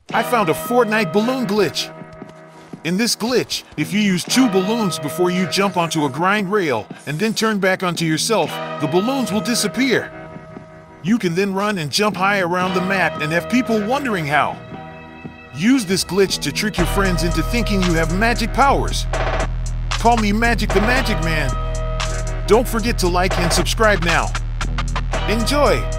I found a Fortnite balloon glitch. In this glitch, if you use 2 balloons before you jump onto a grind rail and then turn back onto yourself, the balloons will disappear. You can then run and jump high around the map and have people wondering how. Use this glitch to trick your friends into thinking you have magic powers. Call me Magic the Magic Man. Don't forget to like and subscribe now. Enjoy!